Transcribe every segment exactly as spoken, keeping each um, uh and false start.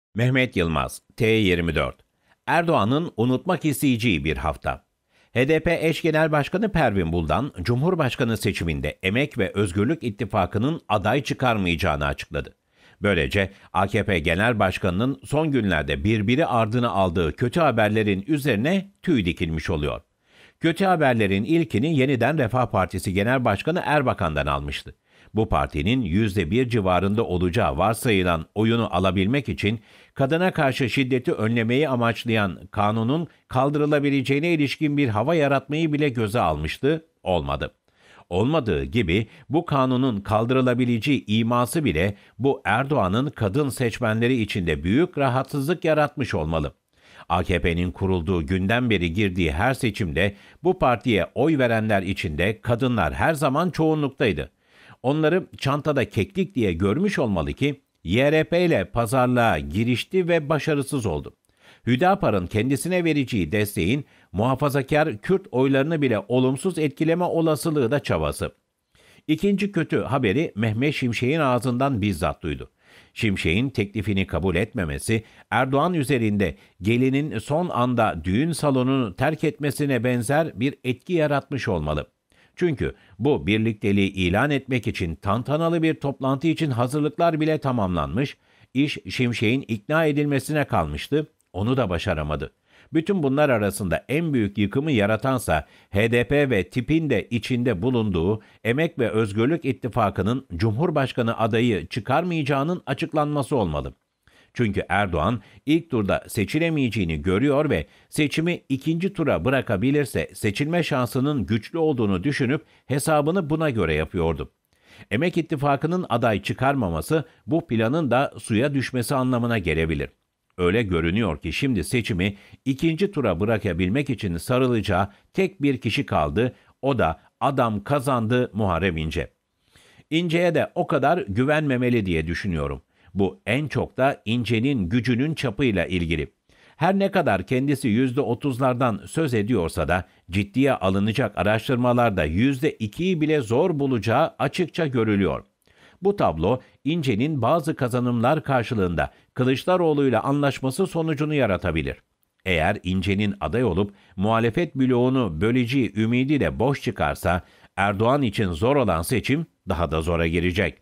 Mehmet Yılmaz, T yirmi dört. Erdoğan'ın unutmak isteyeceği bir hafta. H D P eş genel başkanı Pervin Buldan, Cumhurbaşkanı seçiminde Emek ve Özgürlük İttifakı'nın aday çıkarmayacağını açıkladı. Böylece A K P Genel Başkanı'nın son günlerde birbiri ardına aldığı kötü haberlerin üzerine tüy dikilmiş oluyor. Kötü haberlerin ilkini yeniden Refah Partisi Genel Başkanı Erbakan'dan almıştı. Bu partinin yüzde bir civarında olacağı varsayılan oyunu alabilmek için kadına karşı şiddeti önlemeyi amaçlayan kanunun kaldırılabileceğine ilişkin bir hava yaratmayı bile göze almıştı, olmadı. Olmadığı gibi bu kanunun kaldırılabileceği iması bile bu Erdoğan'ın kadın seçmenleri içinde büyük rahatsızlık yaratmış olmalı. A K P'nin kurulduğu günden beri girdiği her seçimde bu partiye oy verenler içinde kadınlar her zaman çoğunluktaydı. Onları çantada keklik diye görmüş olmalı ki Y R P ile pazarlığa girişti ve başarısız oldu. Hüdapar'ın kendisine vereceği desteğin muhafazakar Kürt oylarını bile olumsuz etkileme olasılığı da çabası. İkinci kötü haberi Mehmet Şimşek'in ağzından bizzat duydu. Şimşek'in teklifini kabul etmemesi, Erdoğan üzerinde gelinin son anda düğün salonunu terk etmesine benzer bir etki yaratmış olmalı. Çünkü bu birlikteliği ilan etmek için tantanalı bir toplantı için hazırlıklar bile tamamlanmış, iş Şimşek'in ikna edilmesine kalmıştı, onu da başaramadı. Bütün bunlar arasında en büyük yıkımı yaratansa H D P ve tipin de içinde bulunduğu Emek ve Özgürlük İttifakı'nın Cumhurbaşkanı adayı çıkarmayacağının açıklanması olmalı. Çünkü Erdoğan ilk turda seçilemeyeceğini görüyor ve seçimi ikinci tura bırakabilirse seçilme şansının güçlü olduğunu düşünüp hesabını buna göre yapıyordu. Emek İttifakı'nın aday çıkarmaması bu planın da suya düşmesi anlamına gelebilir. Öyle görünüyor ki şimdi seçimi ikinci tura bırakabilmek için sarılacağı tek bir kişi kaldı, o da adam kazandı Muharrem İnce. İnce'ye de o kadar güvenmemeli diye düşünüyorum. Bu en çok da İnce'nin gücünün çapıyla ilgili. Her ne kadar kendisi yüzde otuzlardan söz ediyorsa da ciddiye alınacak araştırmalarda yüzde ikiyi bile zor bulacağı açıkça görülüyor. Bu tablo İnce'nin bazı kazanımlar karşılığında Kılıçdaroğlu'yla anlaşması sonucunu yaratabilir. Eğer İnce'nin aday olup muhalefet bloğunu böleceği ümidiyle boş çıkarsa Erdoğan için zor olan seçim daha da zora girecek.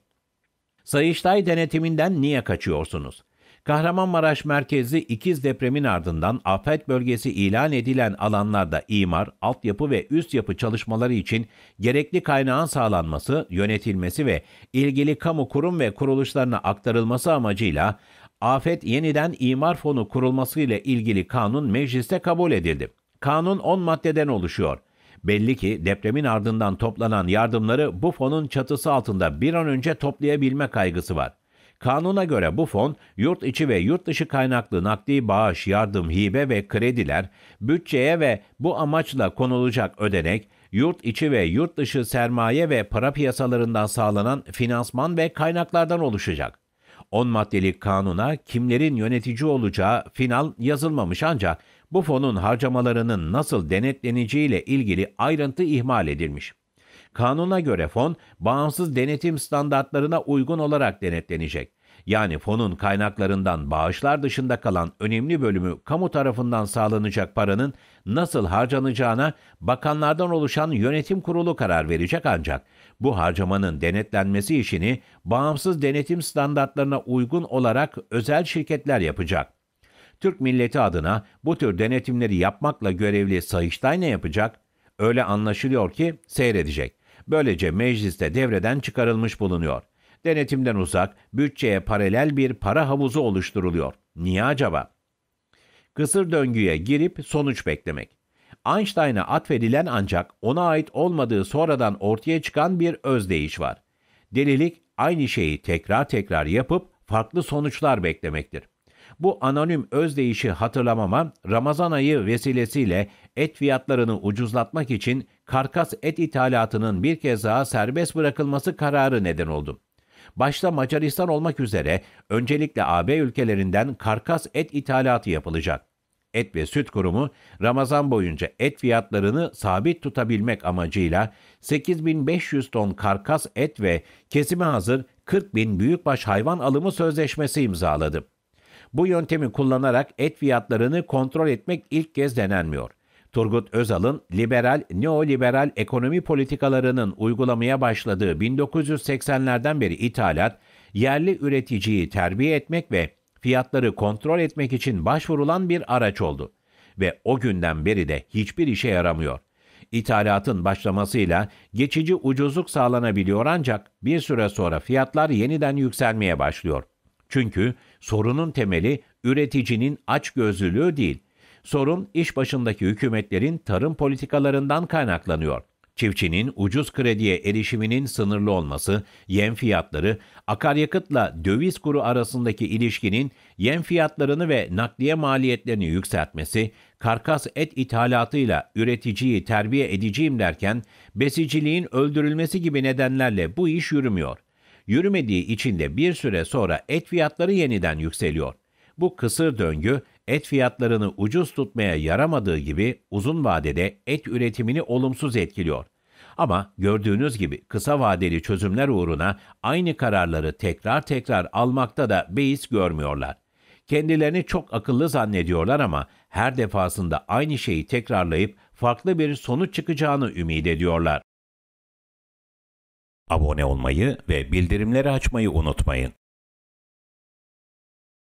Sayıştay denetiminden niye kaçıyorsunuz? Kahramanmaraş merkezli ikiz depremin ardından afet bölgesi ilan edilen alanlarda imar, altyapı ve üst yapı çalışmaları için gerekli kaynağın sağlanması, yönetilmesi ve ilgili kamu kurum ve kuruluşlarına aktarılması amacıyla Afet Yeniden İmar Fonu kurulması ile ilgili kanun mecliste kabul edildi. Kanun on maddeden oluşuyor. Belli ki depremin ardından toplanan yardımları bu fonun çatısı altında bir an önce toplayabilme kaygısı var. Kanuna göre bu fon, yurt içi ve yurt dışı kaynaklı nakdi bağış, yardım, hibe ve krediler, bütçeye ve bu amaçla konulacak ödenek, yurt içi ve yurt dışı sermaye ve para piyasalarından sağlanan finansman ve kaynaklardan oluşacak. on maddelik kanuna kimlerin yönetici olacağı final yazılmamış ancak bu fonun harcamalarının nasıl denetleneceğiyle ilgili ayrıntı ihmal edilmiş. Kanuna göre fon, bağımsız denetim standartlarına uygun olarak denetlenecek. Yani fonun kaynaklarından bağışlar dışında kalan önemli bölümü kamu tarafından sağlanacak paranın nasıl harcanacağına bakanlardan oluşan yönetim kurulu karar verecek ancak bu harcamanın denetlenmesi işini bağımsız denetim standartlarına uygun olarak özel şirketler yapacak. Türk milleti adına bu tür denetimleri yapmakla görevli Sayıştay ne yapacak? Öyle anlaşılıyor ki seyredecek. Böylece mecliste devreden çıkarılmış bulunuyor. Denetimden uzak, bütçeye paralel bir para havuzu oluşturuluyor. Niye acaba? Kısır döngüye girip sonuç beklemek. Einstein'a atfedilen ancak ona ait olmadığı sonradan ortaya çıkan bir özdeyiş var. Delilik aynı şeyi tekrar tekrar yapıp farklı sonuçlar beklemektir. Bu anonim özdeyişi hatırlamama Ramazan ayı vesilesiyle et fiyatlarını ucuzlatmak için karkas et ithalatının bir kez daha serbest bırakılması kararı neden oldu. Başta Macaristan olmak üzere öncelikle A B ülkelerinden karkas et ithalatı yapılacak. Et ve Süt Kurumu Ramazan boyunca et fiyatlarını sabit tutabilmek amacıyla sekiz bin beş yüz ton karkas et ve kesime hazır kırk bin büyükbaş hayvan alımı sözleşmesi imzaladı. Bu yöntemi kullanarak et fiyatlarını kontrol etmek ilk kez denenmiyor. Turgut Özal'ın liberal, neoliberal ekonomi politikalarının uygulamaya başladığı bin dokuz yüz seksenlerden beri ithalat, yerli üreticiyi terbiye etmek ve fiyatları kontrol etmek için başvurulan bir araç oldu. Ve o günden beri de hiçbir işe yaramıyor. İthalatın başlamasıyla geçici ucuzluk sağlanabiliyor ancak bir süre sonra fiyatlar yeniden yükselmeye başlıyor. Çünkü sorunun temeli üreticinin açgözlülüğü değil. Sorun iş başındaki hükümetlerin tarım politikalarından kaynaklanıyor. Çiftçinin ucuz krediye erişiminin sınırlı olması, yem fiyatları, akaryakıtla döviz kuru arasındaki ilişkinin yem fiyatlarını ve nakliye maliyetlerini yükseltmesi, karkas et ithalatıyla üreticiyi terbiye edeceğim derken besiciliğin öldürülmesi gibi nedenlerle bu iş yürümüyor. Yürümediği için de bir süre sonra et fiyatları yeniden yükseliyor. Bu kısır döngü et fiyatlarını ucuz tutmaya yaramadığı gibi uzun vadede et üretimini olumsuz etkiliyor. Ama gördüğünüz gibi kısa vadeli çözümler uğruna aynı kararları tekrar tekrar almakta da beis görmüyorlar. Kendilerini çok akıllı zannediyorlar ama her defasında aynı şeyi tekrarlayıp farklı bir sonuç çıkacağını ümit ediyorlar. Abone olmayı ve bildirimleri açmayı unutmayın.